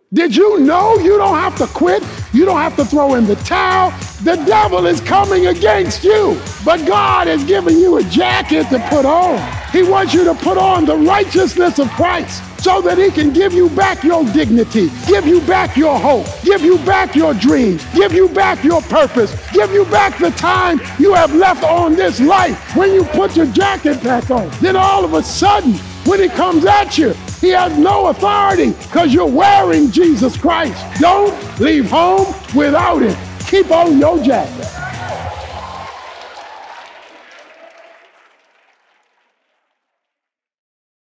Did you know you don't have to quit? You don't have to throw in the towel. The devil is coming against you, but God has given you a jacket to put on. He wants you to put on the righteousness of Christ so that he can give you back your dignity, give you back your hope, give you back your dreams, give you back your purpose, give you back the time you have left on this life. When you put your jacket back on, then all of a sudden, when he comes at you, he has no authority because you're wearing Jesus Christ. Don't leave home without him. Keep on your jacket.